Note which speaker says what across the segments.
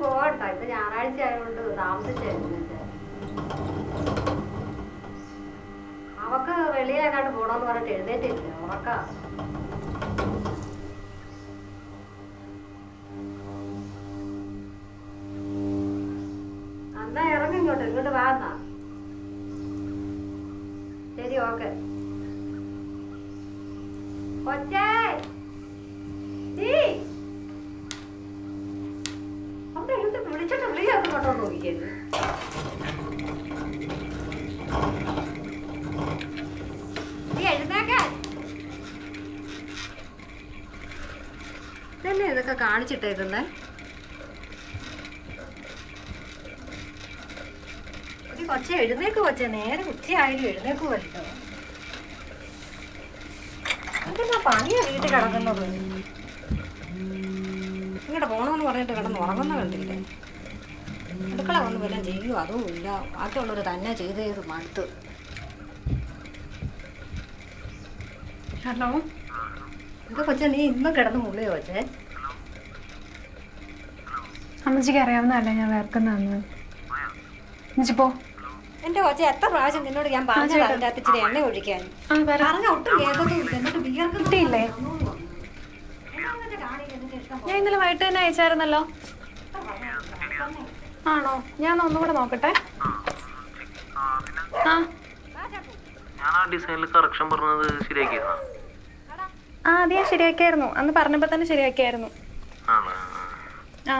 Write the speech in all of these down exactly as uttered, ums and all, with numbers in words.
Speaker 1: പോകണ്ട. ഇപ്പൊ ഞായറാഴ്ച ആയതുകൊണ്ട് താമസിച്ചായിരുന്നു. അവക്ക് വെളിയെങ്ങാണ്ട് പോണോന്ന് പറഞ്ഞിട്ട് എഴുന്നേറ്റില്ല. ഉറക്ക എന്നാ ഇറങ്ങി ഇങ്ങോട്ട്. ഇങ്ങോട്ട് വാന്നാ. ശരി, ഓക്കെ. കൊച്ചേ അവിടെ എഴുതി വിളിച്ചിട്ട് വിളിയൊക്കെ കൊണ്ടോണ്ട് നോക്കിയത്. ഇതന്നെ ഇതൊക്കെ കാണിച്ചിട്ടേക്കുന്നേ. ഒരു കൊച്ചെ എഴുന്നേക്ക് കൊച്ചെ. നേരെ ഉച്ചയായാലും എഴുന്നേക്കുമല്ലോ. എന്തെന്നാ പണിയാ വീട്ടിൽ കിടക്കുന്നത്? ഇങ്ങോട്ട് പോകണമെന്ന് പറഞ്ഞിട്ട് കിടന്ന് ഉറങ്ങുന്ന കണ്ടില്ലേ? അടുക്കള വന്ന് വല്ലതും ചെയ്യുമോ? അതും ഇല്ല. ബാക്കിയുള്ളവർ തന്നെ ചെയ്ത് ചെയ്ത് മടുത്ത്. ഹലോ, എന്താ കൊച്ചെ നീ ഇന്നും കിടന്ന് മുള്ളിയോ കൊച്ചേ?
Speaker 2: അമ്മച്ചിക്ക് അറിയാവുന്നതല്ലേ ഞാൻ വേർക്കുന്നതെന്ന്. പോ.
Speaker 1: എന്റെ കൊച്ചെ എത്ര പ്രാവശ്യം നിന്നോട് ഞാൻ പറഞ്ഞത് അതിൻ്റെ അകത്ത് ഇച്ചിരി എണ്ണ ഒഴിക്കാൻ. പറഞ്ഞ ഒട്ടും കേൾക്കത്തുമില്ല. എന്നിട്ട് വിയർക്കില്ലേ?
Speaker 2: ഞാൻ ഇന്നലെ വൈകിട്ട് തന്നെ അയച്ചായിരുന്നല്ലോ. ആണോ? ഞാൻ ഒന്നുകൂടെ നോക്കട്ടെ. ആ ആ അത് ഞാൻ ശരിയാക്കിയായിരുന്നു. അന്ന് പറഞ്ഞപ്പോ തന്നെ ശരിയാക്കിയായിരുന്നു. ആ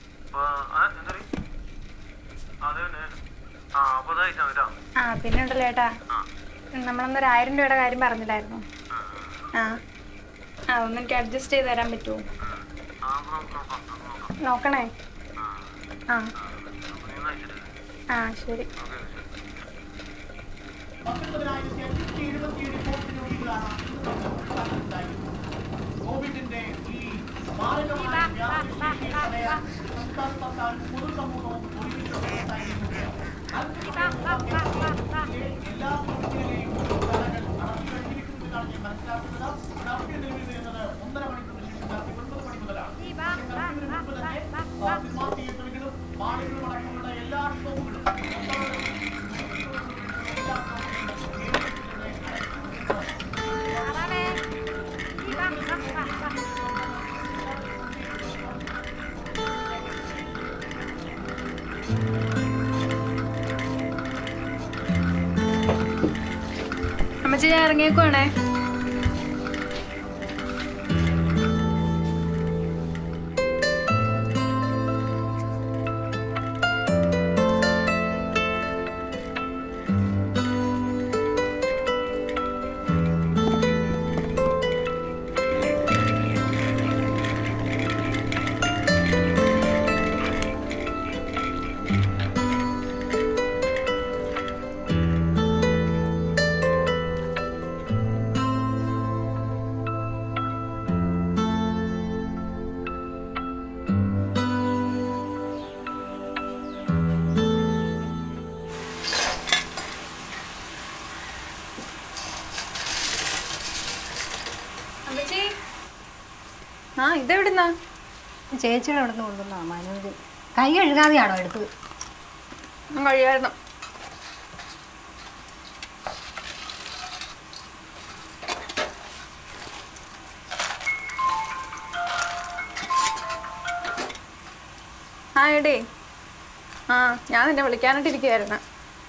Speaker 2: ആ പിന്നെ ഉണ്ടല്ലോ ഏട്ടാ, നമ്മളന്നൊരു ആയിരം രൂപയുടെ കാര്യം പറഞ്ഞില്ലായിരുന്നു. ആ അതൊന്നും എനിക്ക് അഡ്ജസ്റ്റ് ചെയ്ത് തരാൻ പറ്റുമോ? നോക്കണേ. ആ ആ ശരി. കോവിഡിന്റെ ഈ മാരകമായ പൊതുസമൂഹവും എല്ലാ കുട്ടികളെയും മനസ്സിലാക്കുന്നത് ഒന്നര മണിക്കൂർ ഒൻപത് മണി മുതലാണ്. സിനിമാ തിയേറ്ററുകളും മാളുകളും അടക്കമുള്ള എല്ലാ ഷോകളും അമ്മച്ചി ഞാൻ ഇറങ്ങിയേക്കുവാണേ. ആ ഇതെവിടുന്നാ?
Speaker 1: ചേച്ചിയുടെ അവിടെ നിന്ന് കൊണ്ടുവന്നാ. മനോജ് കൈ കഴുകാതെയാണോ എടുത്തത്?
Speaker 2: കഴിയായിരുന്നു. ആ എടേ, ആ ഞാൻ നിന്നെ വിളിക്കാനായിട്ട് ഇരിക്കുകയായിരുന്നു.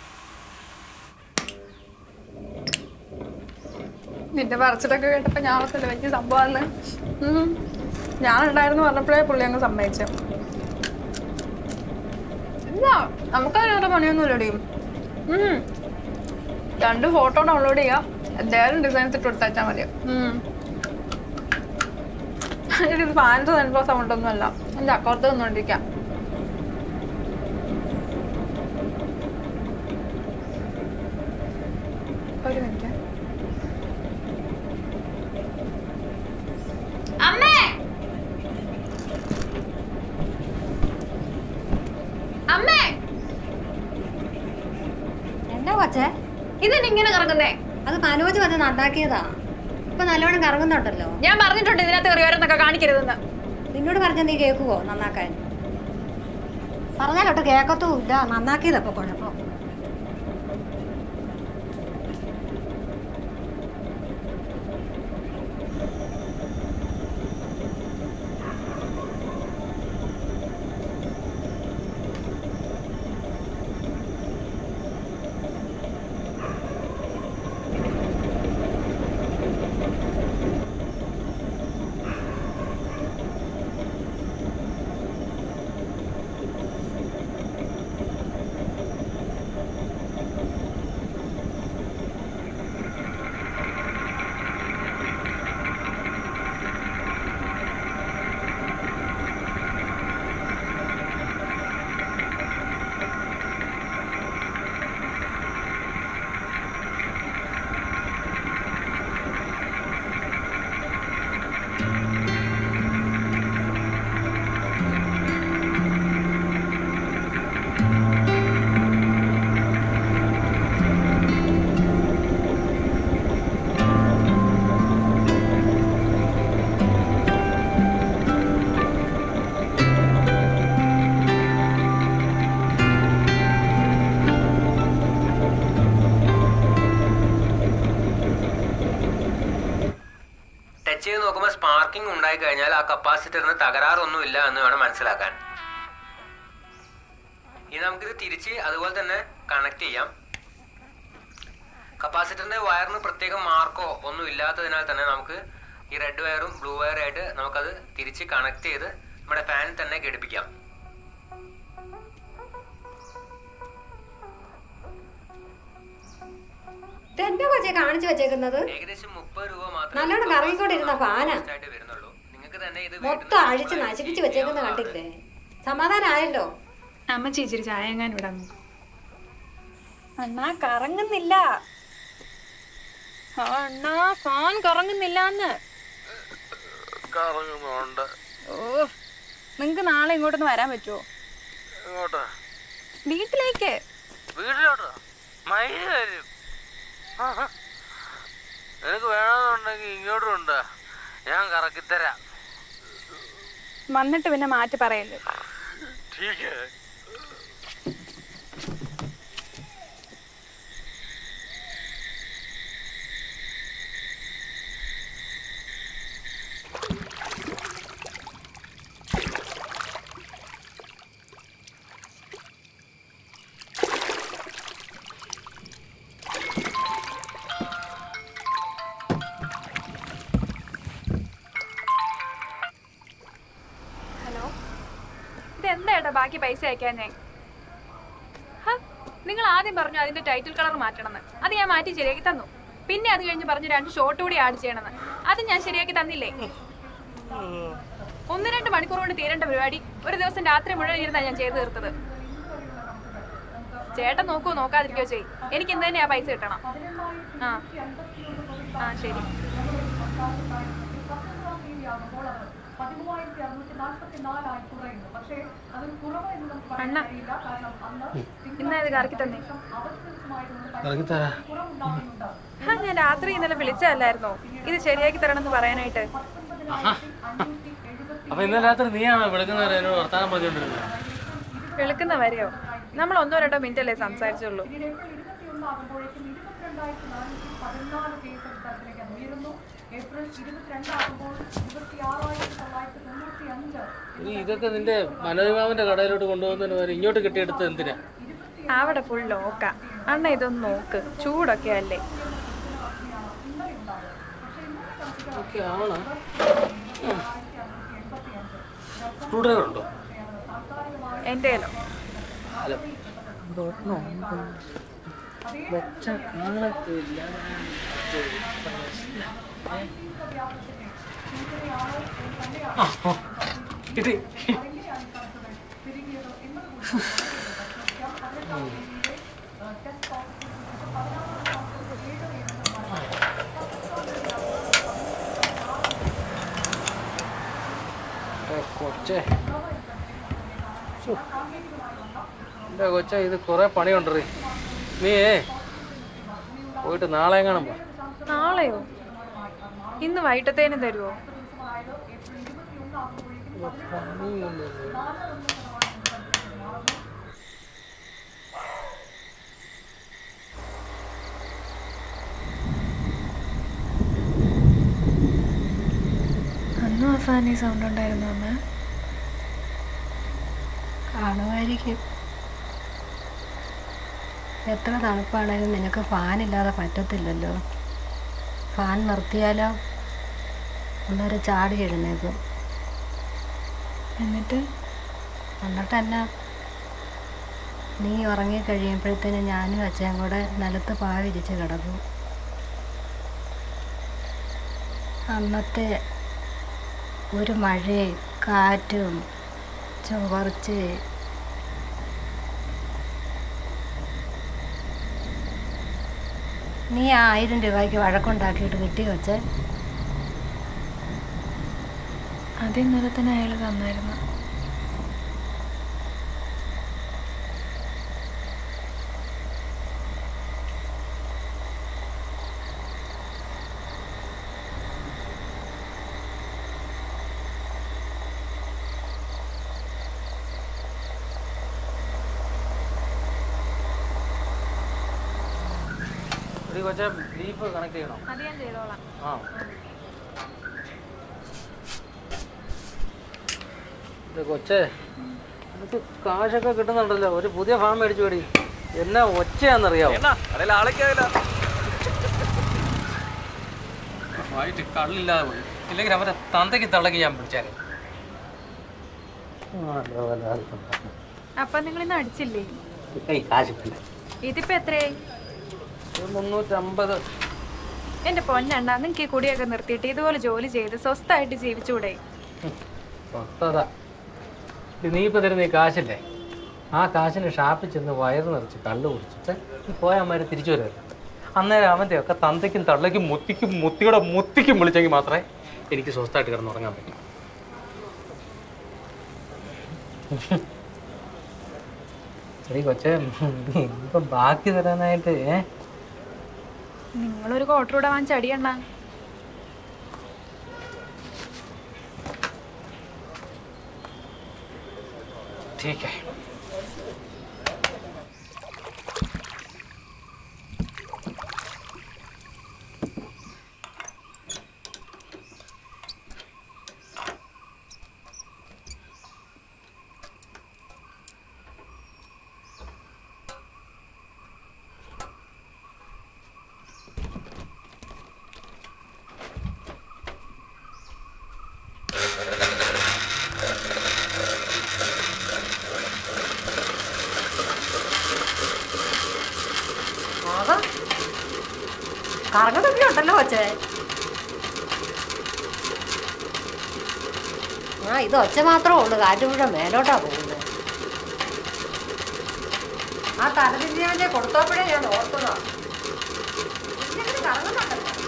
Speaker 2: നിന്റെ പറച്ചിലൊക്കെ കേട്ടപ്പോൾ ഞാൻ ഓർത്തില്ല വലിയ സംഭവമാണ്. ഞാനുണ്ടായിരുന്നു പറഞ്ഞപ്പോഴേ പുള്ളി അങ്ങ് സമ്മതിച്ചു. ഇല്ല നമുക്കതിനകത്ത് പണിയൊന്നുമില്ലടി. രണ്ട് ഫോട്ടോ ഡൗൺലോഡ് ചെയ്യാം, എന്തായാലും ഡിസൈൻസ് ഇട്ട് കൊടുത്തയച്ചാൽ മതി. ഇത് ഫാൻസ് തനിപ്പോ സൗണ്ട് ഒന്നും അല്ല, എൻ്റെ അക്കൗണ്ട് നിന്നുകൊണ്ടിരിക്കാം. ഒരു മിനിറ്റ്. അമ്മേ അമ്മേ
Speaker 1: എന്താ കൊച്ചേ
Speaker 2: ഇതെന്നിങ്ങനെ കറങ്ങുന്നേ?
Speaker 1: അത് മനോജ് വന്ന് നന്നാക്കിയതാ. ഇപ്പൊ നല്ലോണം കറങ്ങുന്നുണ്ടല്ലോ.
Speaker 2: ഞാൻ പറഞ്ഞിട്ടുണ്ട് ഇതിനകത്ത് കറിയോരെന്നൊക്കെ കാണിക്കരുതെന്ന്.
Speaker 1: നിന്നോട് പറഞ്ഞ നീ കേൾക്കുവോ നന്നാക്കാൻ? പറഞ്ഞാലോട്ട് കേൾക്കത്തും ഇല്ല. നന്നാക്കിയതപ്പോൾ കുഴപ്പം.
Speaker 3: ചെയ്ത് നോക്കുമ്പോൾ സ്പാർക്കിംഗ് ഉണ്ടായി കഴിഞ്ഞാൽ ആ കപ്പാസിറ്ററിന് തകരാറൊന്നും ഇല്ല എന്ന് വേണം മനസ്സിലാക്കാൻ. ഇനി നമുക്കിത് തിരിച്ച് അതുപോലെ തന്നെ കണക്ട് ചെയ്യാം. കപ്പാസിറ്ററിന്റെ വയറിന് പ്രത്യേകം മാർക്കോ ഒന്നും ഇല്ലാത്തതിനാൽ തന്നെ നമുക്ക് ഈ റെഡ് വയറും ബ്ലൂ വയറായിട്ട് നമുക്കത് തിരിച്ച് കണക്ട് ചെയ്ത് നമ്മുടെ ഫാനിൽ തന്നെ ഘടിപ്പിക്കാം.
Speaker 1: കാണിച്ചു വെച്ചേക്കുന്നത്
Speaker 3: ഏകദേശം മുപ്പത് രൂപ മാത്രമേ
Speaker 1: നല്ലോണം കറങ്ങിക്കൊണ്ടിരുന്ന ഫാന
Speaker 3: വരുന്നുള്ളൂ. നിങ്ങൾക്ക് തന്നെ ഇത്
Speaker 1: മൊത്തം അഴിച്ച് നശിപ്പിച്ച് വെച്ചേക്കുന്ന കണ്ടില്ലേ? സമാധാനമായല്ലോ.
Speaker 2: അമ്മ ചേച്ചി ചായ എങ്ങാനും ഇടാൻ അണ്ണാ കറങ്ങുന്നില്ല. അണ്ണാ ഫാൻ കറങ്ങുന്നില്ലാന്ന്.
Speaker 4: കറങ്ങുന്നുണ്ട്.
Speaker 2: ഓ നിങ്ങക്ക് നാളെ ഇങ്ങോട്ടൊന്ന് വരാൻ പറ്റുമോ? വീട്ടിലേക്ക്.
Speaker 4: വീട്ടിലോട്ടോ? മൈന വരും. നിനക്ക് വേണമെന്നുണ്ടെങ്കിൽ ഇങ്ങോട്ടും ഉണ്ട്, ഞാൻ കറക്കിത്തരാം.
Speaker 2: വന്നിട്ട് പിന്നെ മാറ്റി പറയല്ലേ. എന്താ ബാക്കി പൈസ അയക്കാഞ്ഞേ? നിങ്ങൾ ആദ്യം പറഞ്ഞു അതിന്റെ ടൈറ്റിൽ കളർ മാറ്റണമെന്ന്. അത് ഞാൻ മാറ്റി ശരിയാക്കി തന്നു. പിന്നെ അത് കഴിഞ്ഞ് പറഞ്ഞു രണ്ട് ഷോർട്ട് കൂടി ആഡ് ചെയ്യണമെന്ന്. അത് ഞാൻ ശരിയാക്കി തന്നില്ലേ? ഒന്ന് രണ്ട് മണിക്കൂർ കൊണ്ട് തീരേണ്ട പരിപാടി ഒരു ദിവസം രാത്രി മുഴുവൻ ഇരുന്നാ ഞാൻ ചെയ്തു തീർത്തത്. ചേട്ടൻ നോക്കോ നോക്കാതിരിക്കോ ചെയ്, എനിക്ക് ഇന്ന് തന്നെ ആ പൈസ കിട്ടണം. ആ ആ ശരി. അണ്ണ ഇന്നാ ഇത് കറക്കി തന്നെ. ഞാൻ രാത്രി ഇന്നലെ വിളിച്ചതല്ലായിരുന്നോ ഇത് ശരിയാക്കി തരണമെന്ന് പറയാനായിട്ട്?
Speaker 4: അപ്പൊ ഇന്നലെ രാത്രി നീയാണോ വിളിക്കുന്നവരെ എന്നോട് വർത്താനം പറഞ്ഞോണ്ടിരുന്നത്?
Speaker 2: വിളിക്കുന്ന വരെയോ? നമ്മൾ ഒന്നോ രണ്ടോ മിനിറ്റ് അല്ലേ സംസാരിച്ചുള്ളൂ.
Speaker 4: ഇതൊക്കെ നിന്റെ മനോരമാവിന്റെ കടയിലോട്ട് കൊണ്ടുപോകുന്നതിന് വരെ ഇങ്ങോട്ട് കെട്ടിയെടുത്ത് എന്തിനാ?
Speaker 2: അവിടെ ഫുൾ ലോക്ക. അണ്ണ ഇതൊന്ന് നോക്ക്, ചൂടൊക്കെ അല്ലേ?
Speaker 4: ഉണ്ടോ
Speaker 2: എന്റെ?
Speaker 4: കിട്ടി. കൊച്ചേ എന്റെ കൊച്ച ഇത് കൊറേ പണിയുണ്ടേ. നീ പോയിട്ട് നാളെ എങ്ങാനും പോ.
Speaker 2: നാളെയോ? ഇന്ന് വൈകിട്ടത്തേനും തരുമോ? ഫാനിൽ സൗണ്ട് ഉണ്ടായിരുന്നു അമ്മ?
Speaker 1: കാണുമായിരിക്കും. എത്ര തണുപ്പാണെങ്കിലും നിനക്ക് ഫാനില്ലാതെ പറ്റത്തില്ലല്ലോ. ഫാൻ നിർത്തിയാലോ ഒന്നൊരു ചാടി എഴുന്നേക്കും.
Speaker 2: എന്നിട്ട്
Speaker 1: എന്നിട്ട് എന്നാ, നീ ഉറങ്ങിക്കഴിയുമ്പോഴത്തേന് ഞാനും അച്ഛൻ കൂടെ നിലത്ത് പാ വിരിച്ച് കിടക്കും. അന്നത്തെ ഒരു മഴയും കാറ്റും ചുവർച്ച് നീ ആ ആയിരം രൂപയ്ക്ക് വഴക്കുണ്ടാക്കിയിട്ട് കിട്ടി വെച്ചേ.
Speaker 2: അത് ഇന്നലെ തന്നെ അയാൾ തന്നായിരുന്നു.
Speaker 4: കൊച്ചെ ലീഫ് കണക്ട് ചെയ്യണോ?
Speaker 2: അത് ഞാൻ ചെയ്തോളാം.
Speaker 4: ആ ഇത് കൊച്ചേ, എനിക്ക് കാശൊക്കെ കിട്ടുന്നുണ്ടല്ലോ. ഒരു പുതിയ ഫാം മേടിച്ചു മേടി. എന്നാ ഒച്ചയാന്നറിയാവോ?
Speaker 3: വായിട്ട് കള്ളില്ലാതെ പോയി. ഇല്ലെങ്കിൽ അവരെ തന്തയ്ക്ക് തള്ളക്ക് ഞാൻ പിടിച്ചാലേ.
Speaker 2: അപ്പൊ നിങ്ങൾ ഇന്ന് അടിച്ചില്ലേ? ഇതിപ്പോ എത്രയായി?
Speaker 4: മുന്നൂറ്റമ്പത്.
Speaker 2: എന്റെ പൊന്നെണ്ണ, നിങ്ങൾക്ക് ഈ കുടിയൊക്കെ നിർത്തിയിട്ട് ഇതുപോലെ ജോലി ചെയ്ത് സ്വസ്ഥമായിട്ട് ജീവിച്ചൂടെ?
Speaker 4: സ്വസ്ഥത നീ ഇപ്പൊ തരുന്ന ഈ കാശില്ലേ, ആ കാശിന് ഷാപ്പിൽ ചെന്ന് വയറ് നിറച്ച് കള്ളു കുടിച്ചിട്ട് പോയമാര് തിരിച്ചു വരുമല്ലോ. അന്നേരം അവൻ്റെ ഒക്കെ തന്തയ്ക്കും തള്ളയ്ക്കും മുത്തിക്കും മുത്തിയുടെ മുത്തിക്കും വിളിച്ചെങ്കിൽ മാത്രമേ എനിക്ക് സ്വസ്ഥമായിട്ട് കിടന്നുറങ്ങാൻ പറ്റൂ. ശരി കൊച്ചേ, ഇപ്പൊ ബാക്കി തരാനായിട്ട് ഏ
Speaker 2: നിങ്ങളൊരു ക്വാർട്ടർ കൂടെ വാങ്ങിച്ച അടിയണ്ണ.
Speaker 3: ठीक है.
Speaker 1: കറങ്ങുന്നൊക്കെ ഉണ്ടല്ലോ കൊച്ചേ. ആ ഇത് ഒച്ച മാത്രമേ ഉള്ളൂ, കാറ്റ് മുഴുവൻ മേലോട്ടാ പോകുന്നത്. ആ തലതിരിഞ്ഞവൻ്റെ കൊടുത്തോപ്പോഴേ ഞാൻ ഓർത്തതാ. കറങ്ങുന്നുണ്ടല്ലോ.